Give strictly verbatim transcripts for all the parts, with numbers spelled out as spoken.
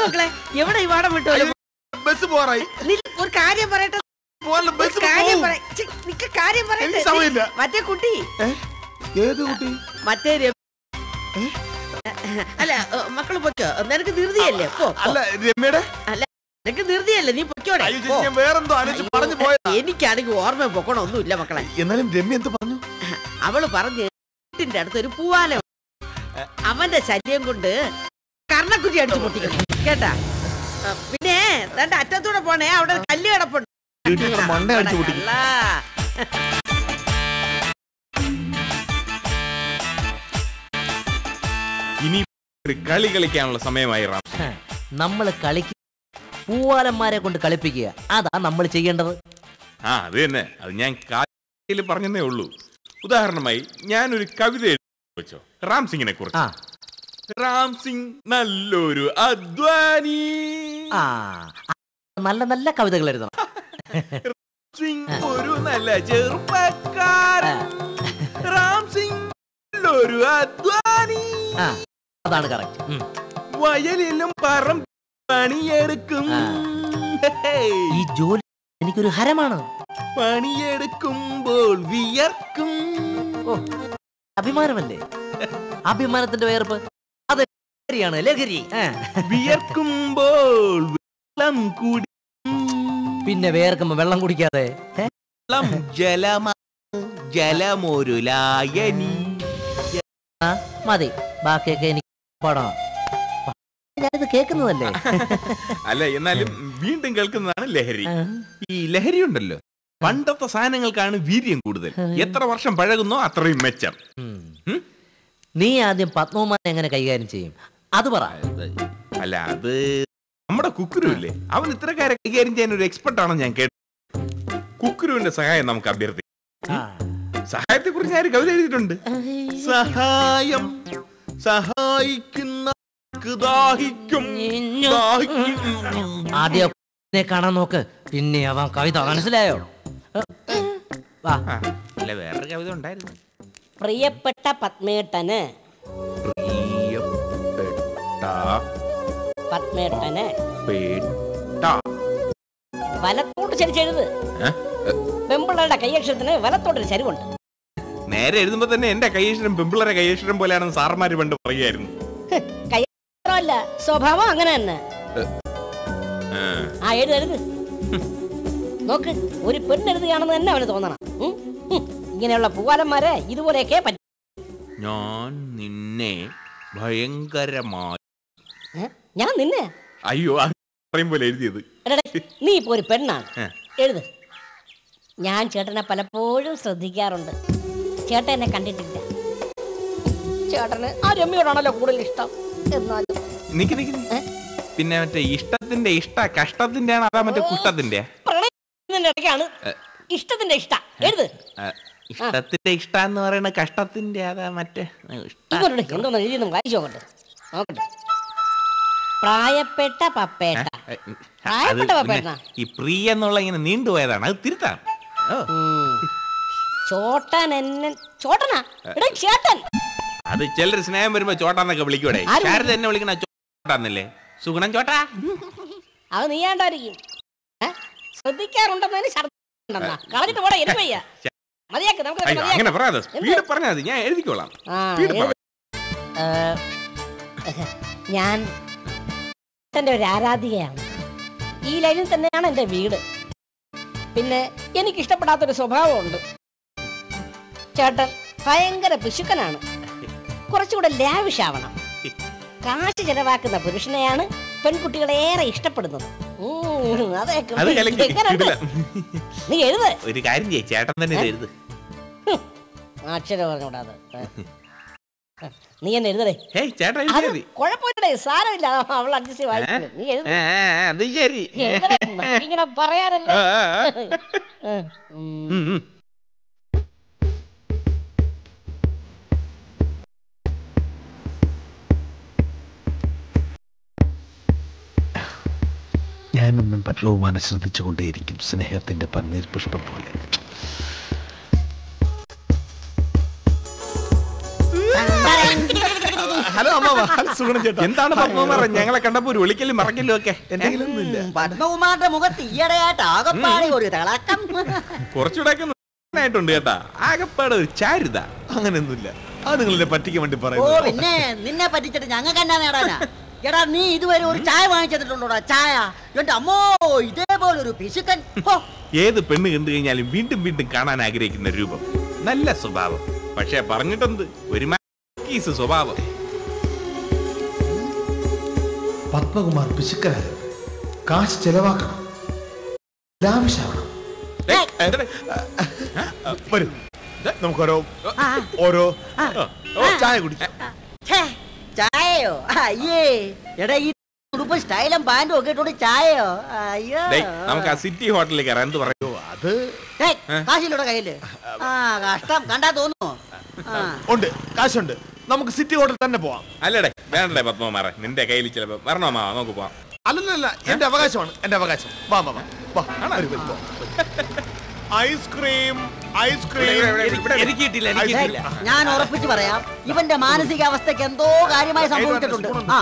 മക്കളെ എവിടെ ഈ വാടം വിട്ടോ? ബസ് പോറായി. ഒരു കാര്യം പറയട്ടെ, കാര്യം പറയട്ടെ. മറ്റേ കുട്ടി, ഏത് കുട്ടി? മറ്റേ അല്ല മക്കള് പൊയ്ക്കോ, നിനക്ക് ധൃതിയല്ലേ? അല്ല രമ്യയുടെ അല്ല നിനക്ക് ധൃതിയല്ലേ, നീ പൊയ്ക്കോടെ. വേറെന്തോ അനുജ് പറഞ്ഞു പോയത്. എനിക്കാണെങ്കിൽ ഓർമ്മ പൊക്കണമൊന്നുമില്ല മക്കളെ. എന്നാലും രമ്യ എന്ത് പറഞ്ഞു? അവള് പറഞ്ഞു വീട്ടിന്റെ അടുത്ത് ഒരു പൂവാല, അവന്റെ ശല്യം കൊണ്ട് കർണക്കുറ്റി അടിച്ചു പൊട്ടിക്കണം കേട്ടാ. പിന്നെ തന്റെ അറ്റത്തൂടെ പോണേ, അവിടെ കല്ല് കിടപ്പുണ്ട്. ഇനി കളി കളിക്കാനുള്ള സമയമായി. നമ്മള് കളിക്ക് പൂവാലന്മാരെ കൊണ്ട് കളിപ്പിക്കുക, അതാ നമ്മൾ ചെയ്യേണ്ടത്. ആ അത് തന്നെ, അത് ഞാൻ കാലിൽ പറഞ്ഞതേ ഉള്ളൂ. ഉദാഹരണമായി ഞാനൊരു കവിത എഴുതി വെച്ചോ റാം സിംഗിനെ കുറിച്ച്. റാം സിംഗ് നല്ലൊരു അധ്വാനി. ആ നല്ല നല്ല കവിതകൾ എഴുതണം. സിംഗ് ഒരു നല്ല ചെറുപ്പക്കാരൻ. റാം സിംഗ് നല്ലൊരു അധ്വാനി. അതാണ് കറക്റ്റ്. വയലിലും പറം പണിയെടുക്കും. ഈ ജോലി എനിക്കൊരു ഹരമാണ്. പണിയെടുക്കുമ്പോൾ വിയർക്കും. അഭിമാനമല്ലേ? അഭിമാനത്തിന്റെ വേർപ്പ് അത് ലഹരിയാണ്, ലഹരി. വിയർക്കുമ്പോൾ വെള്ളം കുടി. പിന്നെ വേർക്കുമ്പോ വെള്ളം കുടിക്കാതെ ജലമാ ജലമൊരു ലായനി. മതി, ബാക്കിയൊക്കെ എനിക്ക് പാടണം. ഞാനിത് കേൾക്കുന്നതല്ലേ. അല്ല എന്നാലും വീണ്ടും കേൾക്കുന്നതാണ് ലഹരി. ഈ ലഹരി ഉണ്ടല്ലോ, പണ്ടത്തെ സാധനങ്ങൾക്കാണ് വീര്യം കൂടുതൽ. എത്ര വർഷം പഴകുന്നോ അത്രയും മെച്ചം. നീ ആദ്യം പത്മകുമാരനെ എങ്ങനെ കൈകാര്യം ചെയ്യും അത് പറ. അല്ല അത് നമ്മുടെ കുക്കുരു ഇല്ലേ, അവൻ ഇത്തരക്കാരെ കൈകാര്യം ചെയ്യാൻ ഒരു എക്സ്പെർട്ട് ആണെന്ന് ഞാൻ കേട്ടു. കുക്കുരുവിന്റെ സഹായം നമുക്ക് അഭ്യർത്ഥിക്കാം. സഹായത്തെ കുറിച്ച് ഞാൻ കവിത എഴുതിയിട്ടുണ്ട്. സഹായം സഹായിക്കുന്ന ആദ്യം കാണാൻ നോക്ക്, പിന്നെ അവൻ കവിത മനസ്സിലായോ? വേറൊരു കവിത ഉണ്ടായിരുന്നു. പ്രിയപ്പെട്ട പത്മേട്ടന് പത്മേട്ടന് വലത്തോട്ട് ചരിച്ചെഴുത്. പെമ്പിള്ളയുടെ കൈയക്ഷരത്തിന് വലത്തോട്ടൊരു ചരിവുണ്ട്. നേരെ എഴുതുമ്പോ തന്നെ എന്റെ കൈയക്ഷരം പെമ്പിള്ളരെ കൈയക്ഷരം പോലെയാണെന്ന് സാറന്മാര് പണ്ട് പറയുമായിരുന്നു. കൈയക്ഷരമല്ല, സ്വഭാവം അങ്ങനെ തന്നെ. ആ എഴുത് എഴുത്. നോക്ക്, ഒരു പെണ്ണെഴുതുകയാണെന്ന് തന്നെ അവന് തോന്നണം. ഇങ്ങനെയുള്ള പൂവാലന്മാരെ ഇതുപോലെയൊക്കെ പറ്റും. ഞാൻ നിന്നെ ഭയങ്കരമായി. ഞാൻ നിന്നെ അയ്യോ പറയും പോലെ എഴുതിയത്. നീ ഇപ്പൊ ഒരു പെണ്ണാണ്, എഴുത്. ഞാൻ ചേട്ടനെ പലപ്പോഴും ശ്രദ്ധിക്കാറുണ്ട്. ചേട്ടൻ എന്നെ കണ്ടിട്ടില്ല. ചേട്ടന് ആ രമ്യയോടാണല്ലോ കൂടുതൽ ഇഷ്ടം. എന്നാലും പിന്നെ മറ്റേ ഇഷ്ടത്തിന്റെ ഇഷ്ട കഷ്ടത്തിന്റെ ആണ്, അതാ മറ്റേ കുഷ്ടത്തിന്റെ ഇടയ്ക്കാണ് ഇഷ്ടത്തിന്റെ ഇഷ്ട. എഴുത്. ഇഷ്ടത്തിന്റെ ഇഷ്ട എന്ന് പറയുന്ന കഷ്ടത്തിന്റെ അതാ മറ്റേ എന്തോന്ന് എഴുതി വായിച്ചു നോക്കട്ടെ നോക്കട്ടെ. പ്രായപ്പെട്ട പപ്പേട്ട. പ്രായപ്പെട്ട പപ്പേട്ട ഈ പ്രിയ എന്നുള്ള ഇങ്ങനെ നീണ്ടുപോയതാണ്, അത് തിരുത്താം. ചോട്ടൻ എന്നെ ചോട്ടനാ ചേട്ടൻ. അത് ചിലർ സ്നേഹം വരുമ്പോ ചോട്ടാന്നൊക്കെ വിളിക്കൂടെ. ശാരദ എന്നെ വിളിക്കണ ചോട്ടാന്നല്ലേ, സുഗുണം ചോട്ടാ. അത് നീയാണ്ടായിരിക്കും. ശ്രദ്ധിക്കാറുണ്ടെന്നതിന് കളഞ്ഞിട്ട് പോടാ. എനിക്ക് വയ്യ, മതിയാക്ക്. നമുക്ക് അങ്ങനെ പറയാതെ സ്പീഡ് പറഞ്ഞാൽ മതി, ഞാൻ എഴുതിക്കോളാം. ഞാൻ എന്റെ ഒരു ആരാധികയാണ്. ഈ ലൈനിൽ തന്നെയാണ് എന്റെ വീട്. പിന്നെ എനിക്ക് ഇഷ്ടപ്പെടാത്തൊരു സ്വഭാവമുണ്ട്. ചേട്ടൻ ഭയങ്കര പിശുക്കനാണ്. കുറച്ചുകൂടെ ലാവിഷ് ആവണം. കാശ് ചെലവാക്കുന്ന പുരുഷനെയാണ് പെൺകുട്ടികളേറെ ഇഷ്ടപ്പെടുന്നത്. നീ എഴുത്. ഒരു കാര്യം ചെയ്യ്, ചേട്ടൻ തന്നെ എഴുത്. അക്ഷരം പറഞ്ഞൂടാതെ നീ എന്നെ എഴുതടേ. കുഴപ്പമില്ലേ, സാരമില്ല, അവൾ അഡ്ജസ്റ്റ് വായിക്കും. നീ എഴുത്. ഇങ്ങനെ പറയാനല്ലേ. ഞാനൊന്നും പരവുമാനം ശ്രദ്ധിച്ചുകൊണ്ടേയിരിക്കും, സ്നേഹത്തിന്റെ പന്നീർ പുഷ്പം പോലെ. ഹലോ അമ്മാവാ. സുഗുണൻ ചേട്ടാ. എന്താണ് പത്മകുമാർ ഞങ്ങളെ കണ്ടപ്പോ ഒരു വിളിക്കലും മറക്കലും ഒക്കെ? എന്റെ കയ്യിലൊന്നുമില്ല. പത്മകുമാറിന്റെ മുഖത്ത് ഈയിടെയായിട്ട് ആകപ്പാടി ഒരു തിളക്കം. കുറച്ചുകൂടെ ആയിട്ടുണ്ട് കേട്ടാ. ആകപ്പാടെ ഒരു ചാരുത. അങ്ങനെയൊന്നുമില്ല. അത് നിങ്ങളെ പറ്റിക്കാൻ വേണ്ടി ഓ പറയുന്നത്. പിന്നെ നിന്നെ പറ്റിച്ചിട്ട് ഞങ്ങൾക്ക് എന്നാ നേടാനാ? എടാ നീ ഇതുവരെ ഒരു ചായ വാങ്ങിച്ചിട്ടുണ്ടോടാ? ചായ എന്റെ അമ്മോ ഇതേപോലെ ഒരു പിശുക്കൻ. ഏത് പെണ്ണ് കണ്ടു കഴിഞ്ഞാലും വീണ്ടും വീണ്ടും കാണാൻ ആഗ്രഹിക്കുന്ന രൂപം, നല്ല സ്വഭാവം. പക്ഷെ പറഞ്ഞിട്ടുണ്ട് ഒരു മാക്കീസ് സ്വഭാവം. പത്മകുമാർ പിശുക്കനായ കാശ് ചെലവാക്കണം, ലാവിഷാവണം. വരൂ, നമുക്ക് ഓരോ ഓരോ ചായ കുടിക്കാം. ചായയോ? അയ്യേ എടാ ഈ ഉടുപ്പ് സ്റ്റൈലും പാന്റും ഒക്കെ ഇട്ടോണ്ട് ചായയോ? അയ്യോ നമുക്ക് ആ സിറ്റി ഹോട്ടലിൽ കയറാൻ എന്ത് പറയോ? അത് കാശില്ലോടെ കയ്യില്. ആ കഷ്ടം കണ്ടാ തോന്നുന്നു. ഉണ്ട്, കാശുണ്ട്. നമുക്ക് സിറ്റി ഹോട്ടൽ തന്നെ പോവാം. അല്ലടേ വേണ്ടേ പത്മകുമാറെ, നിന്റെ കയ്യിൽ ചിലപ്പോ വരണോ മാവാ? നമുക്ക് പോവാം. അല്ലല്ല, എന്റെ അവകാശമാണ്, എന്റെ അവകാശം. വാ വാ വാ. Ice cream ice cream. ഞാൻ ഉറപ്പിച്ച് പറയാം, ഇവന്റെ മാനസികാവസ്ഥക്ക് എന്തോ കാര്യമായി സംഭവിച്ചിട്ടുണ്ട്. ആ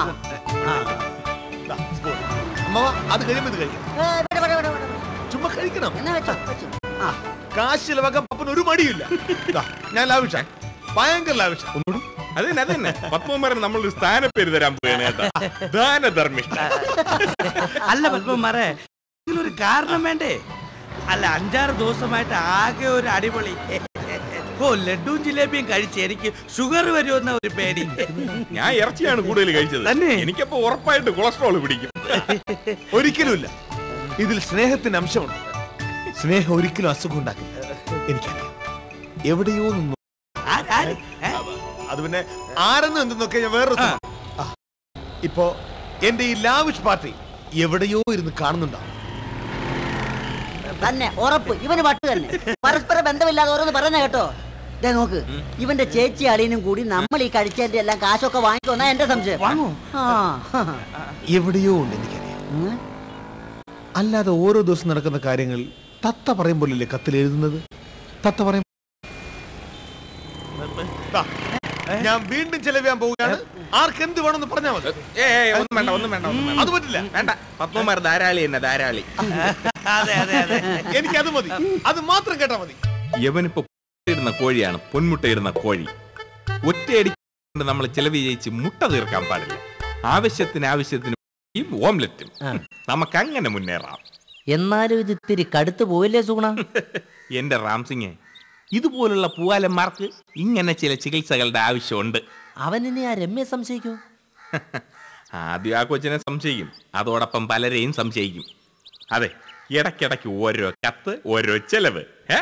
അത് കഴിയുമ്പോൾ ഇത് കഴിക്കാം. ചുമ്മാ കഴിക്കണം. കാശ് ചിലവാക്കാൻ പപ്പന് ഒരു മടിയില്ല. ഞാൻ ലാവിഷ, ഭയങ്കര ലാവിഷ. ഒന്നുകൂടി അതന്നെ അതന്നെ പത്മകുമാരൻ നമ്മളൊരു സ്ഥാനപ്പേര് തരാൻ പോയാണ് കേട്ടോ. ദാനധർമ്മിഷ്ഠ. അല്ല പത്മകുമാറെ, ഇതിനൊരു കാരണം വേണ്ടേ? അല്ല അഞ്ചാറ് ദിവസമായിട്ട് ആകെ ഒരു അടിപൊളി ഓ ലഡുവും ജിലേബിയും കഴിച്ച് എനിക്ക് ഷുഗർ വരുമെന്ന ഒരു പേടി. ഞാൻ ഇറച്ചിയാണ് കൂടുതൽ കഴിച്ചത്. തന്നെ? എനിക്കപ്പോ ഉറപ്പായിട്ട് കൊളസ്ട്രോൾ പിടിക്കും. ഒരിക്കലുമില്ല. ഇതിൽ സ്നേഹത്തിന്റെ അംശമുണ്ട്. സ്നേഹം ഒരിക്കലും അസുഖം ഉണ്ടാക്കില്ല. എനിക്കറിയാം. എവിടെയോ നിന്നു. അത് പിന്നെ ആരെന്ന് എന്തെന്നൊക്കെ ഞാൻ വേറെ ഇപ്പോ എന്റെ ഈ ലാവിഷ് പാർട്ടി എവിടെയോ ഇരുന്ന് കാണുന്നുണ്ടാവും. തന്നെ ഉറപ്പ് ഇവന് പട്ട് തന്നെ. പരസ്പര ബന്ധമില്ലാതെ ഓരോന്ന് പറഞ്ഞ കേട്ടോ. ദേ നോക്ക്, ഇവന്റെ ചേച്ചി അളിയനും കൂടി നമ്മൾ ഈ കഴിച്ചതിന്റെ എല്ലാം കാശൊക്കെ വാങ്ങിക്കൊന്നാ എന്റെ സംശയം. എവിടെയോ ഉണ്ട് എനിക്കറിയാം. അല്ലാതെ ഓരോ ദിവസം നടക്കുന്ന കാര്യങ്ങൾ തത്ത പറയുമ്പോഴല്ലേ കത്തിൽ എഴുതുന്നത്? തത്ത പറയും. ഞാൻ വീണ്ടും ചെലവിയാൻ പോവുകയാണ്. ആർക്ക് എന്ത് വേണമെന്ന് പറഞ്ഞാൽ മതി. ഒന്നും വേണ്ട ഒന്നും വേണ്ട ഒന്നും വേണ്ട. അത് പറ്റില്ല. വേണ്ട പത്മകുമാർ ധാരാളി തന്നെ ധാരാളി. എനിക്ക് അത് മതി. അത് മാത്രം കേട്ടാ മതി. യവനിപ്പോ ഇടുന്ന കോഴിയാണ്, പൊന്മുട്ടയിടുന്ന കോഴി. ഒറ്റയടിക്കൊണ്ട് നമ്മൾ ചെലവ് ചെയ്യിച്ച് മുട്ട തീർക്കാൻ പാടില്ല. ആവശ്യത്തിന് ആവശ്യത്തിന് ഓംലെറ്റും നമുക്ക് അങ്ങനെ മുന്നേറാം. എന്നാലും ഇത് ഇത്തിരി കടുത്തു പോയില്ലേ സുഗുണ? എന്റെ റാംസിംഗ്, ഇതുപോലുള്ള പൂവാലന്മാർക്ക് ഇങ്ങനെ ചില ചികിത്സകളുടെ ആവശ്യമുണ്ട്. അവനിനെ ആ രമ്യ സംശയിക്കൂ? ആദ്യം ആ കൊച്ചിനെ സംശയിക്കും, അതോടൊപ്പം പലരെയും സംശയിക്കും. അതെ, ഇടയ്ക്കിടയ്ക്ക് ഓരോ കത്ത്, ഓരോ ചെലവ്. ഏ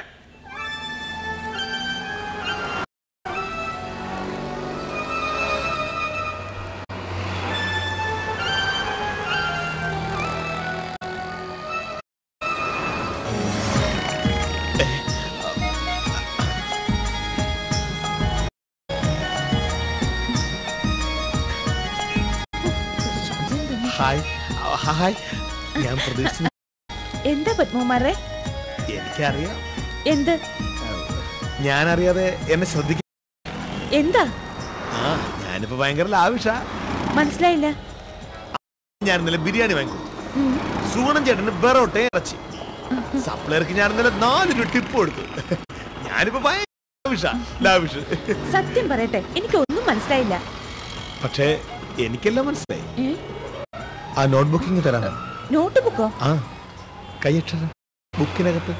ഹായ് ഹായ്. ഞാൻ പ്രതീക്ഷിച്ചു. എന്താ പത്മകുമാറേ? എനിക്കറിയാം. എന്ത്? ഞാനറിയാതെ എന്നെ ശ്രദ്ധിക്കും. എന്താ? ആ ഞാനിപ്പോ ഭയങ്കര ലാവിഷ. മനസ്സിലായില്ല. ഞാൻ ഇന്നലെ ബിരിയാണി വാങ്ങി. സുഗുണൻ ചേട്ടന് ബെറോട്ടെ ഇറച്ചി. സപ്ലയർക്ക് ഞാൻ ഇന്നലെ നാല് രൂപ ടിപ്പ് കൊടുത്തു. ഞാനിപ്പോ ഭയങ്കര ലാവിഷ ലാവിഷ്. സത്യം പറയട്ടെ, എനിക്ക് ഒന്നും മനസ്സിലായില്ല. പക്ഷേ എനിക്കെല്ലാം മനസ്സിലായി. ആ നോട്ട് ബുക്കിങ് തരാം. നോട്ട് ബുക്കോ? ആ കൈയക്ഷരം ബുക്കിനകത്ത്.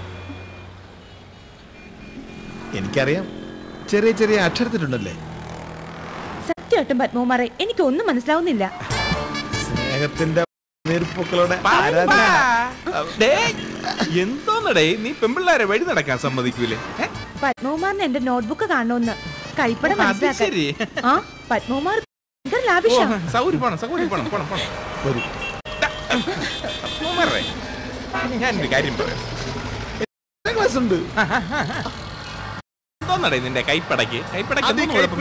എനിക്കറിയാം, ചെറിയ ചെറിയ അക്ഷരത്തിലുണ്ടല്ലേ. സത്യമായിട്ടും പത്മകുമാറെ എനിക്ക് ഒന്നും മനസ്സിലാവുന്നില്ല. സ്നേഹത്തിന്റെ നീർപ്പൂക്കളുടെ എന്തോന്നടേ നീ പെമ്പിള്ളാരെ വഴി നടക്കാൻ സമ്മതിക്കൂലേ? പത്മകുമാറിന് എന്റെ നോട്ട്ബുക്ക് കാണണമെന്ന് കൈപ്പട മനസ്സിലാക്കാൻ. ആ പത്മകുമാർ ഞാനൊരു കാര്യം പറയാം. എന്തോന്നടേ നിന്റെ കൈപ്പടക്ക് കൈപ്പടക്ക്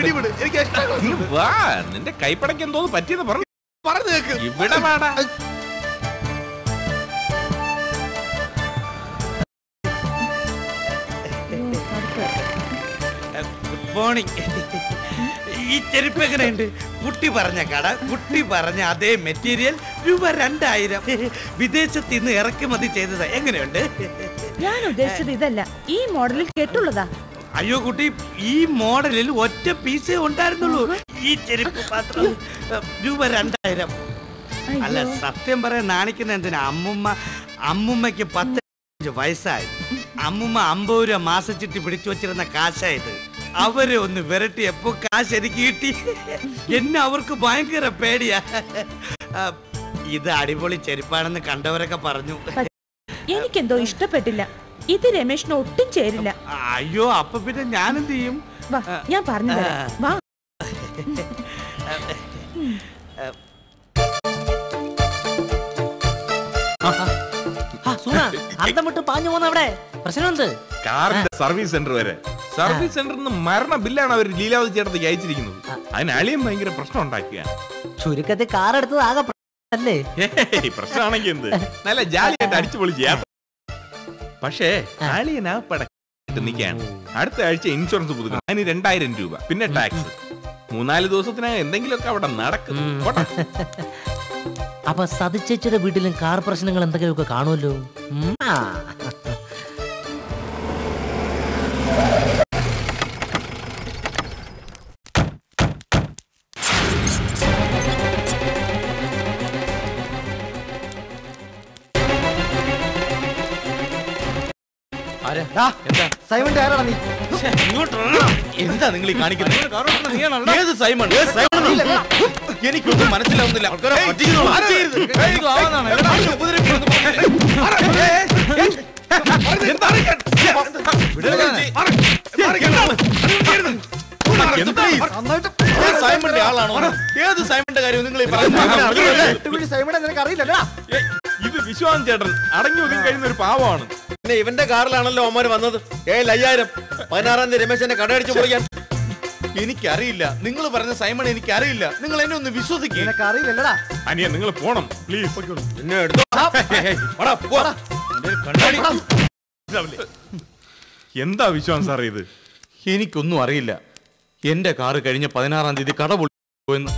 നിന്റെ കൈപ്പടക്ക് എന്തോന്ന് പറ്റിയെന്ന് പറഞ്ഞു ഇവിടെ പാടാ. മോർണിംഗ്. ഈ ചെരുപ്പ് എങ്ങനെയുണ്ട്? കുട്ടി പറഞ്ഞ കട, കുട്ടി പറഞ്ഞ അതേ മെറ്റീരിയൽ, രൂപ രണ്ടായിരം. വിദേശത്ത് ഇന്ന് ഇറക്കുമതി ചെയ്തത്. എങ്ങനെയുണ്ട്? ഞാൻ ഉദ്ദേശിച്ചത് ഇതല്ല, ഈ മോഡലിൽ കേട്ടുള്ളതാ. അയ്യോ കുട്ടി, ഈ മോഡലിൽ ഒറ്റ പീസേ ഉണ്ടായിരുന്നുള്ളൂ. ഈ ചെരുപ്പ് മാത്രം രൂപ രണ്ടായിരം. അല്ല, സത്യം പറയാൻ നാണിക്കുന്ന എന്തിനാ? അമ്മുമ്മ അമ്മുമ്മയ്ക്ക് പത്ത് വയസ്സായി. അമ്മുമ്മ അമ്പത് രൂപ മാസച്ചിട്ട് പിടിച്ചു വച്ചിരുന്ന കാശായത്. അവരെ ഒന്ന് വിരട്ടിയപ്പോ കാശ് എനിക്ക് കിട്ടി. എന്നെ അവർക്ക് ഭയങ്കര പേടിയാ. ഇത് അടിപൊളി ചെരുപ്പാണെന്ന് കണ്ടവരൊക്കെ പറഞ്ഞു. എനിക്കെന്തോ ഇഷ്ടപ്പെട്ടില്ല. ഇത് രമേശിന് ഒട്ടും ചേരില്ല. അയ്യോ, അപ്പൊ പിന്നെ ഞാനെന്ത് ചെയ്യും? വാ, ഞാൻ പറഞ്ഞു തരാം. വാ. അന്തം വിട്ട് പാഞ്ഞു പോന്ന അവിടെ പ്രശ്നമുണ്ട്. കാറിന്റെ സർവീസ് സെന്റർ വരെ. സർവീസ് സെന്ററിൽ മരണ ബില്ലാണ് അവർ ലീലാവതി ചേട്ടത്തേക്ക് അയച്ചിരിക്കുന്നത്. അതിന് അളിയൻ ഭയങ്കര പ്രശ്നം ഉണ്ടാക്കുകയാണ്. ചുരുക്കത്തിൽ കാർ എടുത്തത് ആകെ അല്ലേ? പ്രശ്നമാണെങ്കിൽ എന്ത്, നല്ല ജാലിയായിട്ട് അടിച്ചു പൊളിച്ച് യാത്ര. പക്ഷേ അളിയൻ ആ പടക്കിട്ട് നിൽക്കുകയാണ്. അടുത്ത ആഴ്ച ഇൻഷുറൻസ് പുതുക്കണം. അതിന് രണ്ടായിരം രൂപ, പിന്നെ ടാക്സ്. മൂന്നാല് ദിവസത്തിനകം എന്തെങ്കിലുമൊക്കെ അവിടെ നടക്കും. അപ്പൊ സതിച്ചേച്ചിയുടെ വീട്ടിലും കാർ പ്രശ്നങ്ങൾ എന്തെങ്കിലുമൊക്കെ കാണുമല്ലോ. എന്താ നിങ്ങൾ ഈ കാണിക്കുന്നത്? ഏത് സൈമൺ? എനിക്കൊന്നും മനസ്സിലാവുന്നില്ല. സൈമന്റെ ആളാണോ? ഏത് സൈമന്റെ കാര്യം നിങ്ങൾ അറിയില്ലല്ലോ. ഇത് വിശ്വാസം ചേട്ടൻ അടങ്ങി ഒതുങ്ങി കഴിയുന്ന ഒരു പാവമാണ്. പിന്നെ ഇവന്റെ കാറിലാണല്ലോ അവന്മാര് വന്നത്. ഏഴ് അയ്യായിരം പതിനാറാം തീയതി രമേശ് എന്നെ കടയടിച്ച് പൊളിക്കാൻ. എനിക്കറിയില്ല. നിങ്ങൾ പറഞ്ഞ സൈമൺ എനിക്കറിയില്ല. നിങ്ങൾ എന്നെ ഒന്ന് വിശ്വസിക്കുക. എനിക്കറിയില്ലടാ. അനിയ നിങ്ങൾ പോണം പ്ലീസ്. എന്താ വിശ്വാസം സാറേ ഇത്? എനിക്കൊന്നും അറിയില്ല. എന്റെ കാറ് കഴിഞ്ഞ പതിനാറാം തീയതി കട പൊളിന്ന്.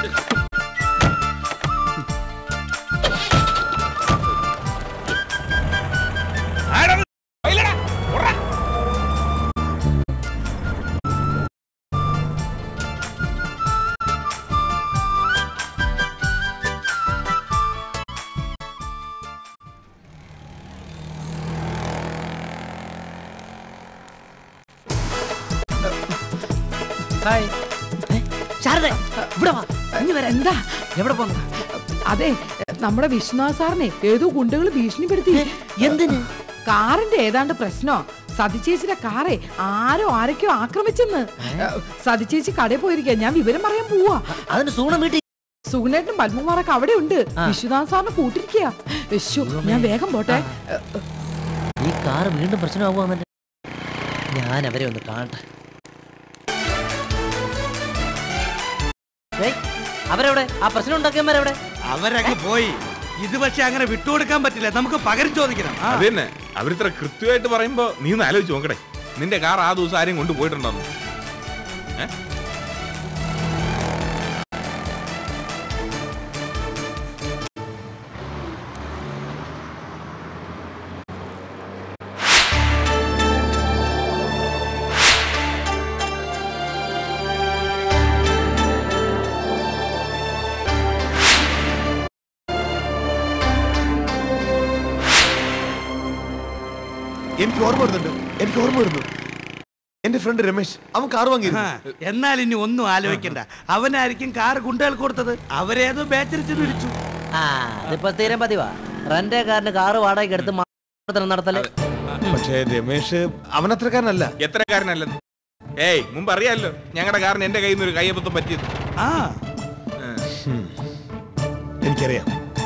എന്താ എവിടെ പോന്നു? അതെ, നമ്മുടെ വിശ്വനാഥ് സാറിനെ ഏതോ ഗുണ്ടകൾ ഭീഷണിപ്പെടുത്തി. എന്തിന്? കാറിന്റെ ഏതാണ്ട് പ്രശ്നോ. സതിച്ചേച്ചിയുടെ കാറെ ആരോ ആരൊക്കെയോ ആക്രമിച്ചെന്ന്. സതിച്ചേച്ചി കടയിൽ പോയിരിക്കുക. ഞാൻ വിവരം പറയാൻ പോവാ. അതിന് സൂണ വീട്ടിൽ സുഗുണേട്ടും പത്മകുമാറൊക്കെ അവിടെ ഉണ്ട്. വിശ്വനാഥ് സാറിന് കൂട്ടിരിക്കുക. ഞാൻ വേഗം പോട്ടെ. ഈ കാർ വീണ്ടും പ്രശ്നമാകുവാന്നല്ലേ. ഞാൻ അവരെ ഒന്ന് കാണട്ടെ. അവരെവിടെ? ആ പ്രശ്നം ഉണ്ടാക്കിയവരെവിടെ? അവരൊക്കെ പോയി. ഇത് പക്ഷെ അങ്ങനെ വിട്ടുകൊടുക്കാൻ പറ്റില്ല. നമുക്ക് പകരം ചോദിക്കണം. അതന്നെ, അവരിത്ര കൃത്യമായിട്ട് പറയുമ്പോ നീ ഒന്ന് ആലോചിച്ച് നോക്കട്ടെ. നിന്റെ കാർ ആ ദിവസം ആരെയും കൊണ്ടുപോയിട്ടുണ്ടെന്ന്. എനിക്ക് ഓർമ്മ വരുന്നുണ്ട്. എനിക്ക് ഓർമ്മ വരുന്നു. എന്റെ ഫ്രണ്ട് രമേശ്, അവൻ കാർ വാങ്ങി. എന്നാൽ ഇനി ഒന്നും ആലോചിക്കണ്ട. അവനായിരിക്കും കാർ ഗുണ്ടകൾ കൊടുത്തത്. അവരേതോ ബാറ്ററി വിളിച്ചു. ഇപ്പൊ സ്ഥിരം പതിവാ. റെന്റെ കാറിന് കാറ് വാടകയ്ക്ക് എടുത്ത് നടത്തല്. പക്ഷേ രമേശ് അവൻ അത്രക്കാരനല്ല. എത്രക്കാരനല്ലെന്ന് ഏയ് മുമ്പ് അറിയാലോ. ഞങ്ങളുടെ കാറിന് എന്റെ കയ്യിൽ നിന്ന് ഒരു കയ്യബദ്ധം പറ്റിയത്. ആ എനിക്കറിയാം.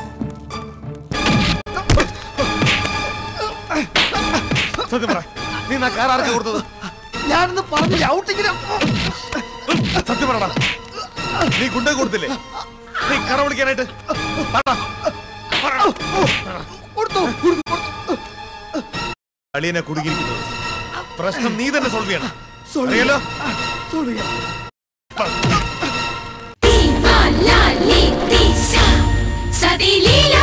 സത്യം പറ, നീ ആ കാർ ആർക്ക് കൊടുത്തത്? ഞാനൊന്ന് പറഞ്ഞില്ല. ഔട്ടിങ്ങിന് സത്യം പറടാ, നീ ഗുണ്ട കൊടുത്തില്ലേ? നീ കറ വിളിക്കാനായിട്ട് അളിയനെ കുടുങ്ങിയിരിക്കുന്നത്. പ്രശ്നം നീ തന്നെ സോൾവ് ചെയ്യണം. അറിയാലോ? Viva la Leticia, Sadilila.